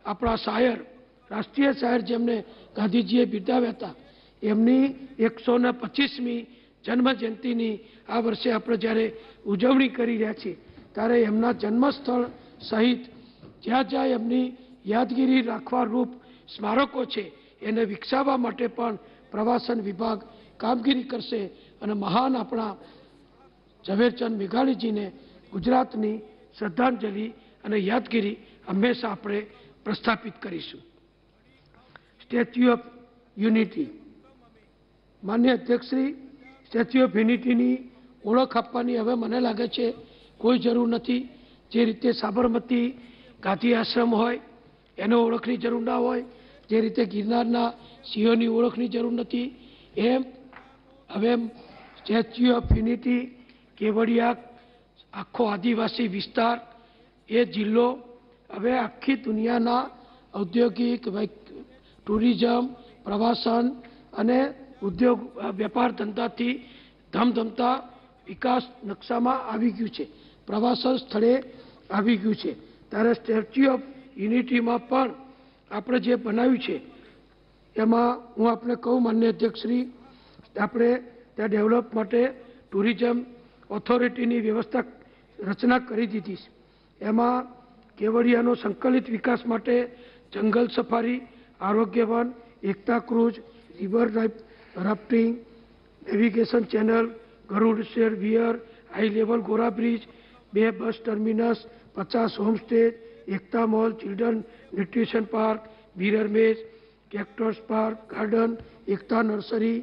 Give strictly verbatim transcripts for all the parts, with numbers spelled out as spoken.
આપણા શાયર, રાષ્ટ્રીય શાયર જેમને ગાંધીજીએ બિરદાવ્યા હતા, એમની એકસો ને પચીસમી જન્મ જયંતિની આ વર્ષે આપણે જ્યારે ઉજવણી કરી રહ્યા છીએ, ત્યારે એમના જન્મસ્થળ સહિત જ્યાં જ્યાં એમની યાદગીરી રાખવા રૂપ સ્મારકો છે એને વિકસાવવા માટે પણ પ્રવાસન વિભાગ કામગીરી કરશે અને મહાન આપણા ઝવેરચંદ મેઘાણીજીને ગુજરાતની શ્રદ્ધાંજલિ અને યાદગીરી હંમેશા આપણે પ્રસ્થાપિત કરીશું. Statue of Unity. માન્ય અધ્યક્ષશ્રી, સ્ટેચ્યુ ઓફ યુનિટીની ઓળખ આપવાની હવે મને લાગે છે કોઈ જરૂર નથી. જે રીતે સાબરમતી ગાંધી આશ્રમ હોય એનો ઓળખની જરૂર ના હોય, જે રીતે ગિરનારના સિંહોની ઓળખની જરૂર નથી, એમ હવે સ્ટેચ્યુ ઓફ યુનિટી કેવડિયા આખો આદિવાસી વિસ્તાર એ જિલ્લો હવે આખી દુનિયાના ઔદ્યોગિક, ટુરિઝમ, પ્રવાસન અને ઉદ્યોગ વેપાર ધંધાથી ધમધમતા વિકાસ નકશામાં આવી ગયું છે, પ્રવાસન સ્થળે આવી ગયું છે. ત્યારે સ્ટેચ્યુ ઓફ યુનિટીમાં પણ આપણે જે બનાવ્યું છે એમાં હું આપને કહું માન્ય અધ્યક્ષશ્રી, આપણે ત્યાં ડેવલપ માટે ટુરિઝમ ઓથોરિટીની વ્યવસ્થા રચના કરી દીધી છે. એમાં કેવડિયાનો સંકલિત વિકાસ માટે જંગલ સફારી, આરોગ્ય વન, Ekta cruise, river rafting, navigation channel, Garudeshwar weir, high level Gora bridge, બે બસ ટર્મિનસ, પચાસ homestay, Ekta mall, children nutrition park, mirror maze, cactus park garden, Ekta nursery,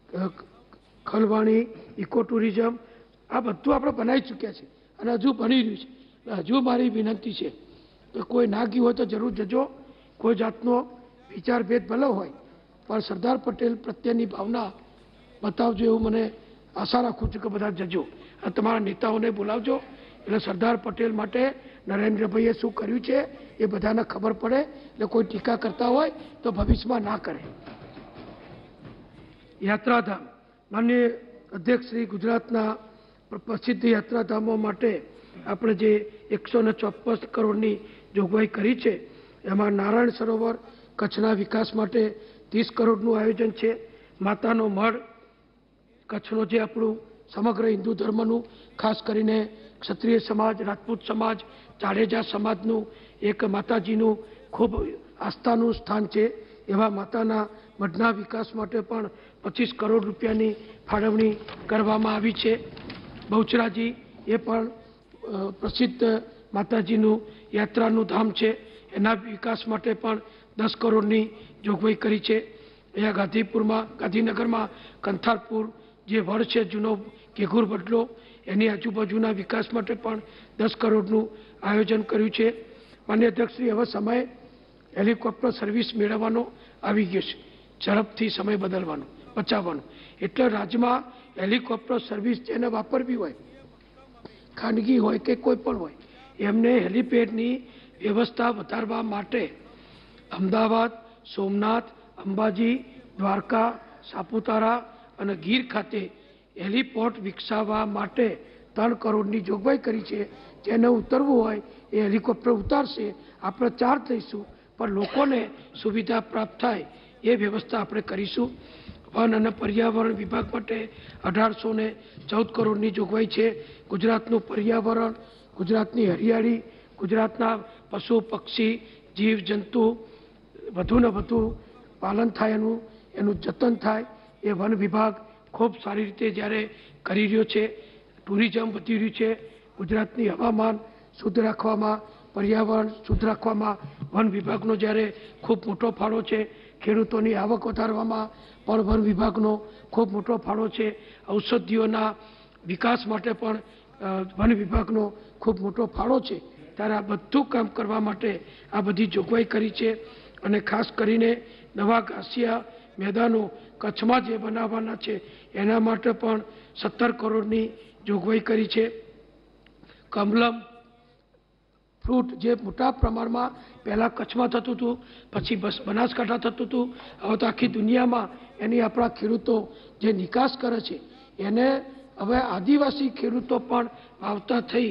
Khalvani, eco tourism, આ બધું આપણે બનાવી ચૂક્યા છે અને હજુ બની રહ્યું છે. હજુ મારી વિનંતી છે કે કોઈ ના ગયું હોય તો જરૂર જજો. કોઈ જાતનો વિચારભેદ ભલે હોય પણ સરદાર પટેલ પ્રત્યેની ભાવના બતાવજો, એવું મને આશા રાખું છું કે બધા જજો. અને તમારા નેતાઓને બોલાવજો એટલે સરદાર પટેલ માટે નરેન્દ્રભાઈએ શું કર્યું છે એ બધાને ખબર પડે, એટલે કોઈ ટીકા કરતા હોય તો ભવિષ્યમાં ના કરે. યાત્રાધામ. માન્ય અધ્યક્ષશ્રી, ગુજરાતના પ્રસિદ્ધ યાત્રાધામો માટે આપણે જે એકસો ને ચોપન કરોડની જોગવાઈ કરી છે, એમાં નારાયણ સરોવર કચ્છના વિકાસ માટે ત્રીસ કરોડનું આયોજન છે. માતાનો મઢ કચ્છનો જે આપણું સમગ્ર હિન્દુ ધર્મનું, ખાસ કરીને ક્ષત્રિય સમાજ, રાજપૂત સમાજ, જાડેજા સમાજનું એક માતાજીનું ખૂબ આસ્થાનું સ્થાન છે. એવા માતાના મઢના વિકાસ માટે પણ પચીસ કરોડ રૂપિયાની ફાળવણી કરવામાં આવી છે. બહુચરાજી એ પણ પ્રસિદ્ધ માતાજીનું યાત્રાનું ધામ છે, એના વિકાસ માટે પણ દસ કરોડની જોગવાઈ કરી છે. અહીંયા ગાંધીપુરમાં ગાંધીનગરમાં કંથારપુર જે વડ છે જૂનો કેઘુર બદલો, એની આજુબાજુના વિકાસ માટે પણ દસ કરોડનું આયોજન કર્યું છે. માન્ય અધ્યક્ષશ્રી, હવે સમય હેલિકોપ્ટર સર્વિસ મેળવવાનો આવી ગયો છે, ઝડપથી સમય બદલવાનો, બચાવવાનો. એટલે રાજ્યમાં હેલિકોપ્ટર સર્વિસ જેને વાપરવી હોય, ખાનગી હોય કે કોઈ પણ હોય, એમને હેલિપેડની વ્યવસ્થા વધારવા માટે અમદાવાદ, સોમનાથ, અંબાજી, દ્વારકા, સાપુતારા અને ગીર ખાતે હેલિપોર્ટ વિકસાવવા માટે ત્રણ કરોડની જોગવાઈ કરી છે. જેને ઉતરવું હોય એ હેલિકોપ્ટર ઉતારશે, આપણે ચાર્જ લઈશું, પણ લોકોને સુવિધા પ્રાપ્ત થાય એ વ્યવસ્થા આપણે કરીશું. વન અને પર્યાવરણ વિભાગ માટે અઢારસો ને ચૌદ કરોડની જોગવાઈ છે. ગુજરાતનું પર્યાવરણ, ગુજરાતની હરિયાળી, ગુજરાતના પશુ પક્ષી, જીવ જંતુ વધુ ને વધુ પાલન થાય, એનું એનું જતન થાય, એ વન વિભાગ ખૂબ સારી રીતે જ્યારે કરી રહ્યો છે. ટુરિઝમ વધી રહ્યું છે. ગુજરાતની હવામાન શુદ્ધ રાખવામાં, પર્યાવરણ શુદ્ધ રાખવામાં વન વિભાગનો જ્યારે ખૂબ મોટો ફાળો છે. ખેડૂતોની આવક વધારવામાં પણ વન વિભાગનો ખૂબ મોટો ફાળો છે. ઔષધિઓના વિકાસ માટે પણ વન વિભાગનો ખૂબ મોટો ફાળો છે. ત્યારે આ બધું કામ કરવા માટે આ બધી જોગવાઈ કરી છે. અને ખાસ કરીને નવા ઘાસિયા મેદાનો કચ્છમાં જે બનાવવાના છે એના માટે પણ સત્તર કરોડની જોગવાઈ કરી છે. કમલમ ફ્રૂટ જે મોટા પ્રમાણમાં પહેલાં કચ્છમાં થતું હતું, પછી બસ બનાસકાંઠા થતું હતું, હવે તો આખી દુનિયામાં એની આપણા ખેડૂતો જે નિકાસ કરે છે, એને હવે આદિવાસી ખેડૂતો પણ વાવતા થઈ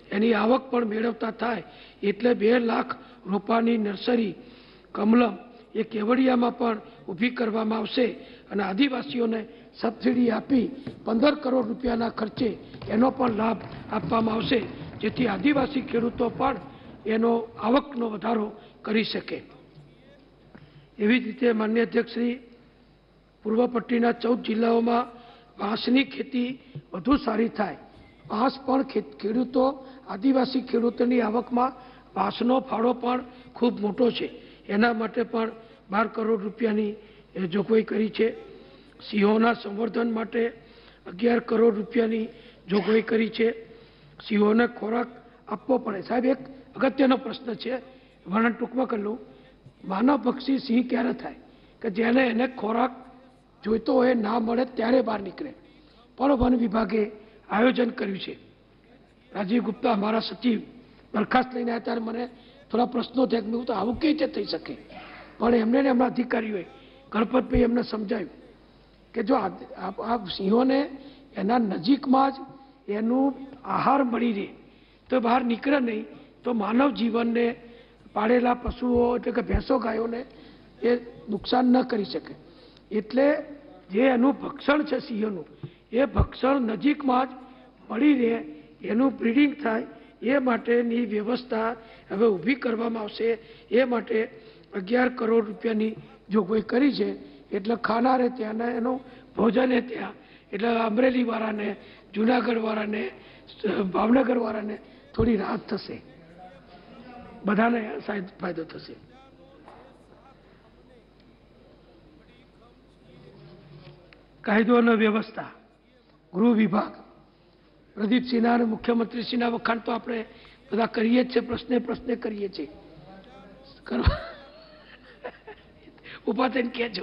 એની આવક પણ મેળવતા થાય એટલે બે લાખ રૂપિયાની નર્સરી કમલમ એ કેવડિયામાં પણ ઊભી કરવામાં આવશે અને આદિવાસીઓને સબસિડી આપી પંદર કરોડ રૂપિયાના ખર્ચે એનો પણ લાભ આપવામાં આવશે, જેથી આદિવાસી ખેડૂતો પણ એનો આવકનો વધારો કરી શકે। એવી જ રીતે માન્ય અધ્યક્ષશ્રી, પૂર્વ પટ્ટીના ચૌદ જિલ્લાઓમાં વાંસની ખેતી વધુ સારી થાય, વાંસ પણ ખેડૂતો આદિવાસી ખેડૂતોની આવકમાં વાંસનો ફાળો પણ ખૂબ મોટો છે, એના માટે પણ બાર કરોડ રૂપિયાની જોગવાઈ કરી છે। સિંહોના સંવર્ધન માટે અગિયાર કરોડ રૂપિયાની જોગવાઈ કરી છે। સિંહોને ખોરાક આપવો પડે। સાહેબ, એક અગત્યનો પ્રશ્ન છે, વર્ણન ટૂંકમાં કરી લઉં। માનવ પક્ષી સિંહ ક્યારે થાય કે જેને એને ખોરાક જોઈતો હોય ના મળે ત્યારે બહાર નીકળે, પણ વન વિભાગે આયોજન કર્યું છે। રાજીવ ગુપ્તા અમારા સચિવ દરખાસ્ત લઈને આવ્યા ત્યારે મને થોડા પ્રશ્નો થયા કે મેં તો આવું કઈ રીતે થઈ શકે, પણ એમને ને એમના અધિકારીઓએ ગણપતભાઈ એમને સમજાવ્યું કે જો આ સિંહોને એના નજીકમાં જ એનું આહાર મળી રહે તો બહાર નીકળે નહીં, તો માનવ જીવનને પાળેલા પશુઓ એટલે કે ભેંસો ગાયોને એ નુકસાન ન કરી શકે, એટલે જે એનું ભક્ષણ છે સિંહોનું એ ભક્ષણ નજીકમાં જ મળી રહે, એનું બ્રીડિંગ થાય એ માટેની વ્યવસ્થા હવે ઊભી કરવામાં આવશે। એ માટે અગિયાર કરોડ રૂપિયાની જોગવાઈ કરી છે, એટલે ખાનારે ત્યાં એનું ભોજને ત્યાં, એટલે અમરેલી વાળાને, જુનાગઢ વાળાને, ભાવનગર વાળાને થોડી રાહત થશે, બધાને ફાયદો થશે। કાયદો અને વ્યવસ્થા, ગૃહ વિભાગ, પ્રદીપસિંહના અને મુખ્યમંત્રીશ્રીના વખાણ તો આપણે બધા કરીએ જ છે, પ્રશ્ને પ્રશ્ને કરીએ છીએ, ઉભા થઈને કહેજો।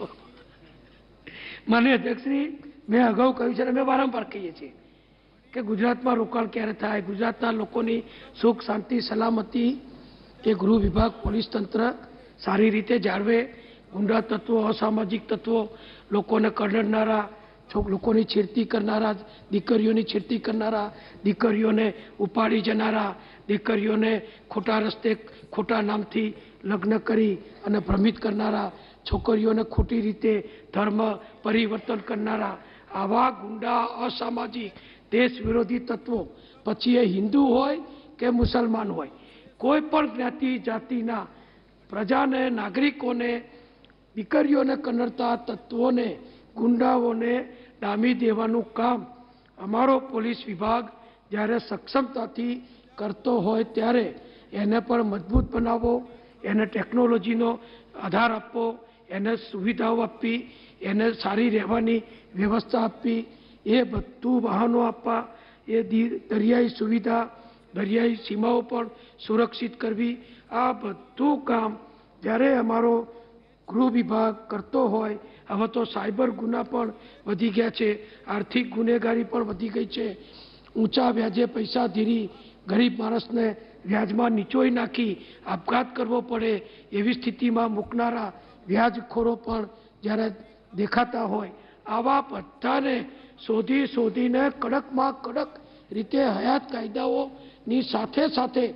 માનનીય અધ્યક્ષશ્રી, મેં અગાઉ કહ્યું છે અને અમે વારંવાર કહીએ છીએ કે ગુજરાતમાં રોકાણ ક્યારે થાય, ગુજરાતના લોકોની સુખ શાંતિ સલામતી એ ગૃહ વિભાગ પોલીસ તંત્ર સારી રીતે જાળવે। ગુંડા તત્વો, અસામાજિક તત્વો, લોકોને કરડનારા, લોકોની છેડતી કરનારા, દીકરીઓની છેડતી કરનારા, દીકરીઓને ઉપાડી જનારા, દીકરીઓને ખોટા રસ્તે ખોટા નામથી લગ્ન કરી અને ભ્રમિત કરનારા, છોકરીઓને ખોટી રીતે ધર્મ પરિવર્તન કરનારા, આવા ગુંડા, અસામાજિક, દેશ વિરોધી તત્વો, પછી એ હિન્દુ હોય કે મુસલમાન હોય, કોઈ પણ જ્ઞાતિ જાતિના પ્રજાને, નાગરિકોને, દીકરીઓને કનડતા તત્વોને, ગુંડાઓને ડામી દેવાનું કામ અમારો પોલીસ વિભાગ જ્યારે સક્ષમતાથી કરતો હોય ત્યારે એને પણ મજબૂત બનાવવો, એને ટેકનોલોજીનો આધાર આપવો, એને સુવિધાઓ આપવી, એને સારી રહેવાની વ્યવસ્થા આપવી, એ બધું વાહનો આપવા, એ દરિયાઈ સુવિધા, દરિયાઈ સીમાઓ પણ સુરક્ષિત કરવી, આ બધું કામ જ્યારે અમારો ગૃહ વિભાગ કરતો હોય। હવે તો સાયબર ગુના પણ વધી ગયા છે, આર્થિક ગુનેગારી પણ વધી ગઈ છે, ઊંચા વ્યાજે પૈસા ધીરી ગરીબ માણસને વ્યાજમાં નીચોઈ નાખી આપઘાત કરવો પડે એવી સ્થિતિમાં મૂકનારા વ્યાજખોરો પણ જ્યારે દેખાતા હોય, આવા બધાને શોધી શોધીને કડકમાં કડક રીતે હયાત કાયદાઓની સાથે સાથે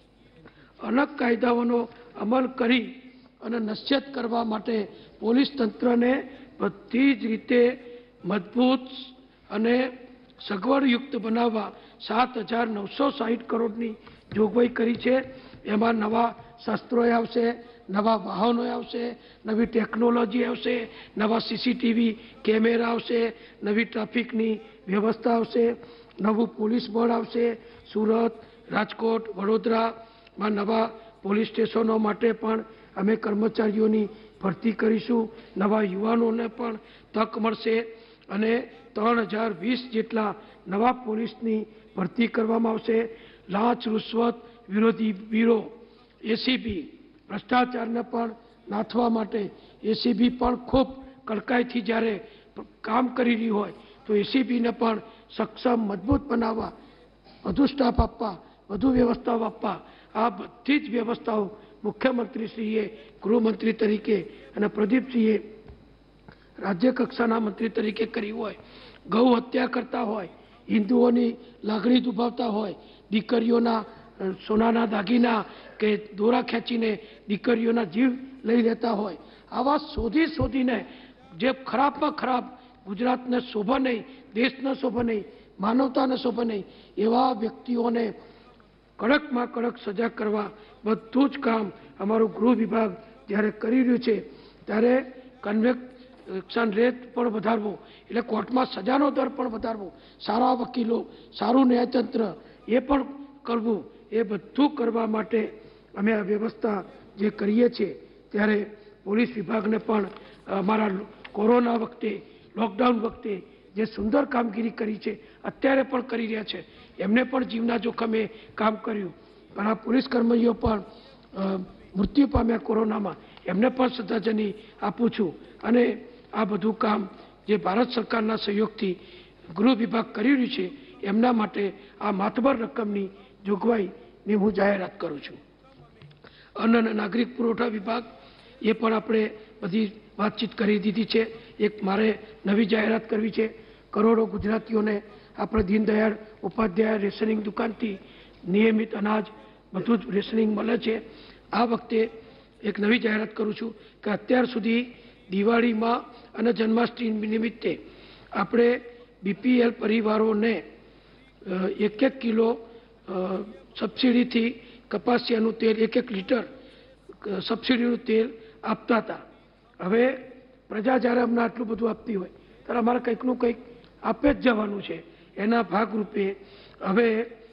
અલગ કાયદાઓનો અમલ કરી અને નશ્યત કરવા માટે પોલીસ તંત્રને બધી જ રીતે મજબૂત અને સગવડયુક્ત બનાવવા સાત હજાર નવસો સાહીઠ કરોડની જોગવાઈ કરી છે। એમાં નવા શસ્ત્રો આવશે, નવા વાહનો આવશે, નવી ટેકનોલોજી આવશે, નવા સીસીટીવી કેમેરા આવશે, નવી ટ્રાફિકની વ્યવસ્થા આવશે, નવું પોલીસ બળ આવશે। સુરત, રાજકોટ, વડોદરામાં નવા પોલીસ સ્ટેશનો માટે પણ અમે કર્મચારીઓની ભરતી કરીશું, નવા યુવાનોને પણ તક મળશે અને ત્રણ હજાર વીસ જેટલા નવા પોલીસની ભરતી કરવામાં આવશે। લાંચ રૂશ્વત વિરોધી બ્યુરો એસીબી, ભ્રષ્ટાચારને પણ નાથવા માટે એસીબી પણ ખૂબ કડકાઈથી જ્યારે કામ કરી રહી હોય તો એસીબીને પણ સક્ષમ મજબૂત બનાવવા, વધુ સ્ટાફ આપવા, વધુ વ્યવસ્થાઓ આપવા, આ બધી જ વ્યવસ્થાઓ મુખ્યમંત્રીશ્રીએ ગૃહમંત્રી તરીકે અને પ્રદીપસિંહે રાજ્ય કક્ષાના મંત્રી તરીકે કરી હોય, ગૌ હત્યા કરતા હોય, હિન્દુઓની લાગણી દુભાવતા હોય, દીકરીઓના સોનાના દાગીના કે દોરા ખેંચીને દીકરીઓના જીવ લઈ લેતા હોય, આવા શોધી શોધીને જે ખરાબમાં ખરાબ ગુજરાતને શોભા નહીં, દેશને શોભા નહીં, માનવતાને શોભા નહીં, એવા વ્યક્તિઓને કડકમાં કડક સજા કરવા બધું જ કામ અમારું ગૃહ વિભાગ જ્યારે કરી રહ્યું છે, ત્યારે કન્વેક્શન રેટ પણ વધારવો, એટલે કોર્ટમાં સજાનો દર પણ વધારવો, સારા વકીલો, સારું ન્યાયતંત્ર એ પણ કરવું, એ બધું કરવા માટે અમે આ વ્યવસ્થા જે કરીએ છીએ, ત્યારે પોલીસ વિભાગને પણ અમારા કોરોના વખતે, લોકડાઉન વખતે જે સુંદર કામગીરી કરી છે, અત્યારે પણ કરી રહ્યા છે, એમને પણ જીવના જોખમે કામ કર્યું, પણ આ પોલીસ કર્મીઓ પણ મૃત્યુ પામ્યા કોરોનામાં, એમને પણ શ્રદ્ધાંજલિ આપું છું. અને આ બધું કામ જે ભારત સરકારના સહયોગથી ગૃહ વિભાગ કરી રહ્યું છે, એમના માટે આ માતબર રકમની જોગવાઈની હું જાહેરાત કરું છું. અન્ન અને નાગરિક પુરવઠા વિભાગ એ પણ આપણે બધી વાતચીત કરી દીધી છે. એક મારે નવી જાહેરાત કરવી છે. કરોડો ગુજરાતીઓને આપણે દીનદયાળ ઉપાધ્યાય રેશનિંગ દુકાનથી નિયમિત અનાજ બધું જ રેશનિંગ મળે છે. આ વખતે એક નવી જાહેરાત કરું છું કે અત્યાર સુધી દિવાળીમાં અને જન્માષ્ટમી નિમિત્તે આપણે બીપીએલ પરિવારોને એક એક કિલો સબસિડીથી કપાસિયાનું તેલ એક એક લીટર સબસિડીનું તેલ આપતા હતા. હવે પ્રજા જ્યારે અમને આટલું બધું આપતી હોય ત્યારે અમારે કંઈકનું કંઈક આપે જ જવાનું છે. એના ભાગરૂપે હવે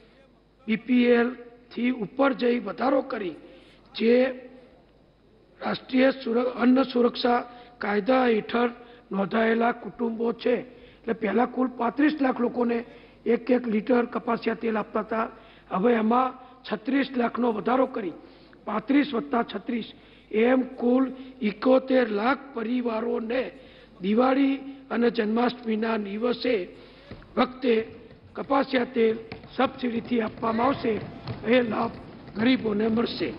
બીપીએલથી ઉપર જઈ વધારો કરી જે રાષ્ટ્રીય અન્ન સુરક્ષા કાયદા હેઠળ નોંધાયેલા કુટુંબો છે, એટલે પહેલાં કુલ પાંત્રીસ લાખ લોકોને એક એક લીટર કપાસિયા તેલ આપતા હતા. હવે એમાં છત્રીસ લાખનો વધારો કરી પાંત્રીસ વત્તા છત્રીસ એમ કુલ એકોતેર લાખ પરિવારોને દિવાળી અને જન્માષ્ટમીના દિવસે વખતે કપાસિયા તેલ સબસિડીથી આપવામાં આવશે. એ લાભ ગરીબોને મળશે.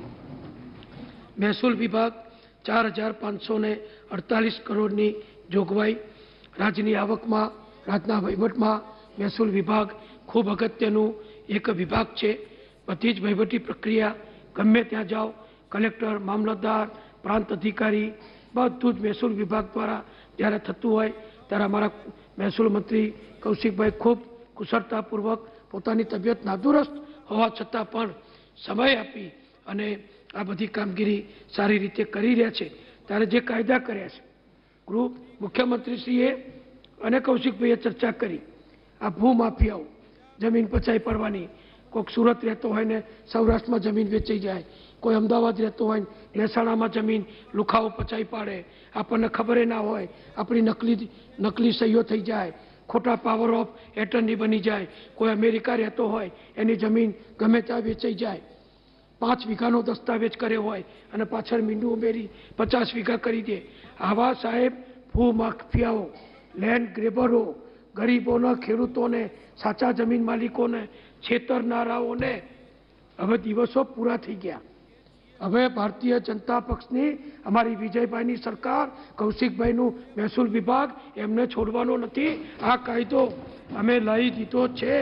મહેસૂલ વિભાગ ચાર હજાર પાંચસો ને અડતાલીસ કરોડની જોગવાઈ. રાજ્યની આવકમાં, રાજ્યના વહીવટમાં મહેસૂલ વિભાગ ખૂબ અગત્યનું એક વિભાગ છે. બધી જ વહીવટી પ્રક્રિયા ગમે ત્યાં જાઓ, કલેક્ટર, મામલતદાર, પ્રાંત અધિકારી, બધું જ મહેસૂલ વિભાગ દ્વારા જ્યારે થતું હોય ત્યારે અમારા મહેસૂલ મંત્રી કૌશિકભાઈ ખૂબ કુશળતાપૂર્વક પોતાની તબિયત નાદુરસ્ત હોવા છતાં પણ સમય આપી અને આ બધી કામગીરી સારી રીતે કરી રહ્યા છે. ત્યારે જે કાયદા કર્યા છે, ગૃહ મુખ્યમંત્રીશ્રીએ અને કૌશિકભાઈએ ચર્ચા કરી. આ ભૂમાફિયાઓ જમીન પચાવી પડવાની, કોઈક સુરત રહેતો હોય ને સૌરાષ્ટ્રમાં જમીન વેચાઈ જાય, કોઈ અમદાવાદ રહેતો હોય મહેસાણામાં જમીન લુખાઓ પચાવી પાડે, આપણને ખબર ના હોય, આપણી નકલી નકલી સહીઓ થઈ જાય, ખોટા પાવર ઓફ એટર્ની બની જાય, કોઈ અમેરિકા રહેતો હોય એની જમીન ગમે ત્યાં વેચાઈ જાય, પાંચ વીઘાનો દસ્તાવેજ કર્યો હોય અને પાછળ મીંડું ઉમેરી પચાસ વીઘા કરી દે. આવા સાહેબ ભૂમાફિયાઓ, લેન્ડ ગ્રેબરો, ગરીબોના ખેડૂતોને, સાચા જમીન માલિકોને છેતરનારાઓને હવે દિવસો પૂરા થઈ ગયા. હવે ભારતીય જનતા પક્ષની, અમારી વિજયભાઈની સરકાર, કૌશિકભાઈનું મહેસૂલ વિભાગ એમને છોડવાનો નથી. આ કાયદો અમે લાવી દીધો છે.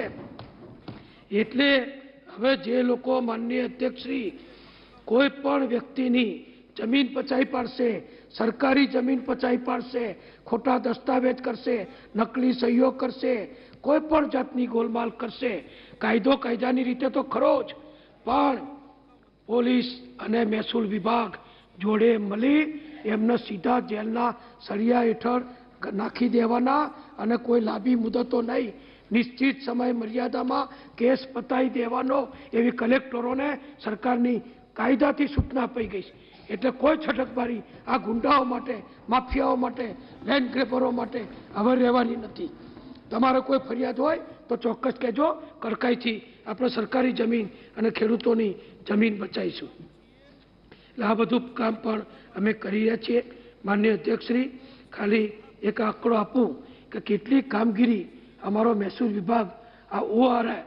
એટલે હવે જે લોકો માનનીય અધ્યક્ષશ્રી કોઈ પણ વ્યક્તિની જમીન પચાવી પાડશે, સરકારી જમીન પચાવી પાડશે, ખોટા દસ્તાવેજ કરશે, નકલી સહીઓ કરશે, કોઈ પણ જાતની ગોલમાલ કરશે, કાયદો કાયદાની રીતે તો ખરો જ, પણ પોલીસ અને મહેસૂલ વિભાગ જોડે મળી એમને સીધા જેલના સળિયા હેઠળ નાખી દેવાના અને કોઈ લાંબી મુદતો નહીં, નિશ્ચિત સમય મર્યાદામાં કેસ પતાવી દેવાનો એવી કલેક્ટરોને સરકારની કાયદાથી સૂચના અપાઈ ગઈ છે. એટલે કોઈ છટકબારી આ ગુંડાઓ માટે, માફિયાઓ માટે, લેન્ડ ગ્રેબરો માટે હવે રહેવાની નથી. તમારે કોઈ ફરિયાદ હોય તો ચોક્કસ કહેજો. કડકાઈથી આપણે સરકારી જમીન અને ખેડૂતોની જમીન બચાવીશું. એટલે આ બધું કામ પણ અમે કરી રહ્યા છીએ. માનનીય અધ્યક્ષશ્રી, ખાલી એક આંકડો આપું કે કેટલી કામગીરી અમારો મહેસૂલ વિભાગ આ ઓઆરઆઈ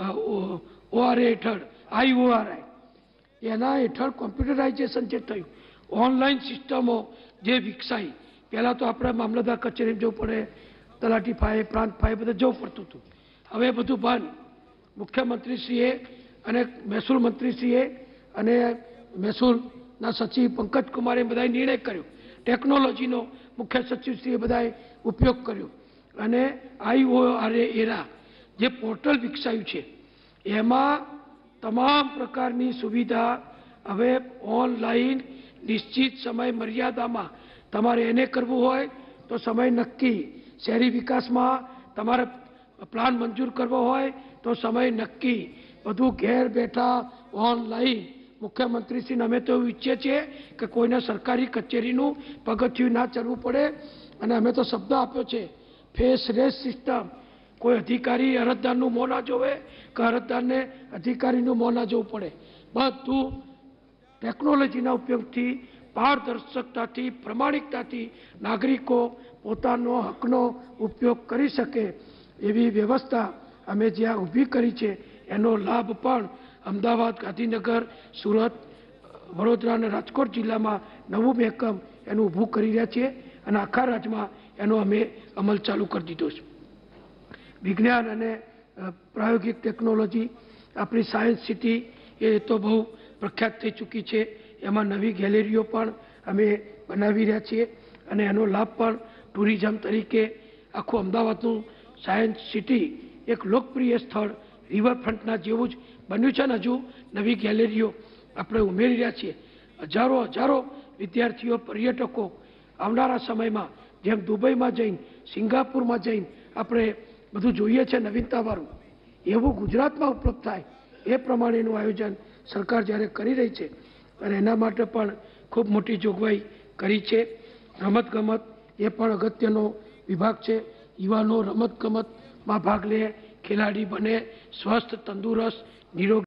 ઓઆરએ હેઠળ આઈઓઆરઆઈ એના હેઠળ કોમ્પ્યુટરાઇઝેશન જે થયું, ઓનલાઈન સિસ્ટમો જે વિકસાઈ. પહેલાં તો આપણે મામલતદાર કચેરીમાં જવું પડે, તલાટી ફાય, પ્રાંત ફાય બધે જવું પડતું હતું. હવે બધું બંધ. મુખ્યમંત્રીશ્રીએ અને મહેસૂલ મંત્રીશ્રીએ અને મહેસૂલના સચિવ પંકજકુમારે બધાએ નિર્ણય કર્યો, ટેકનોલોજીનો મુખ્ય સચિવશ્રીએ બધાએ ઉપયોગ કર્યો અને આઈઓઆરએ એરા જે પોર્ટલ વિકસાયું છે એમાં તમામ પ્રકારની સુવિધા હવે ઓનલાઈન નિશ્ચિત સમય મર્યાદામાં તમારે એને કરવું હોય તો સમય નક્કી, શહેરી વિકાસમાં તમારે પ્લાન મંજૂર કરવો હોય તો સમય નક્કી, બધું ઘેર બેઠા ઓનલાઈન. મુખ્યમંત્રીશ્રીને અમે તો એવું ઈચ્છીએ છીએ કે કોઈને સરકારી કચેરીનું પગથિયું ના ચડવું પડે અને અમે તો શબ્દ આપ્યો છે ફેસલેસ સિસ્ટમ. કોઈ અધિકારી અરજદારનું મોં ના જોવે કે અરજદારને અધિકારીનું મોં ના જોવું પડે. બધું ટેકનોલોજીના ઉપયોગથી પારદર્શકતાથી પ્રમાણિકતાથી નાગરિકો પોતાનો હકનો ઉપયોગ કરી શકે એવી વ્યવસ્થા અમે જ્યાં ઊભી કરી છે એનો લાભ પણ અમદાવાદ, ગાંધીનગર, સુરત, વડોદરા અને રાજકોટ જિલ્લામાં નવું મહેકમ એનું ઊભું કરી રહ્યા છીએ અને આખા રાજ્યમાં એનો અમે અમલ ચાલુ કરી દીધો છે. વિજ્ઞાન અને પ્રાયોગિક ટેકનોલોજી આપણી સાયન્સ સિટી એ તો બહુ પ્રખ્યાત થઈ ચૂકી છે. એમાં નવી ગેલેરીઓ પણ અમે બનાવી રહ્યા છીએ અને એનો લાભ પણ ટુરિઝમ તરીકે આખું અમદાવાદનું સાયન્સ સિટી એક લોકપ્રિય સ્થળ રિવરફ્રન્ટના જેવું જ બન્યું છે ને હજુ નવી ગેલેરીઓ આપણે ઉમેરી રહ્યા છીએ. હજારો હજારો વિદ્યાર્થીઓ, પર્યટકો આવનારા સમયમાં જેમ દુબઈમાં જઈને, સિંગાપુરમાં જઈને આપણે બધું જોઈએ છે નવીનતાવાળું, એવું ગુજરાતમાં ઉપલબ્ધ થાય એ પ્રમાણેનું આયોજન સરકાર જ્યારે કરી રહી છે અને એના માટે પણ ખૂબ મોટી જોગવાઈ કરી છે. રમતગમત એ પણ અગત્યનો વિભાગ છે. યુવાનો રમતગમતમાં ભાગ લે, ખેલાડી બને, સ્વસ્થ, તંદુરસ્ત, નિરોગી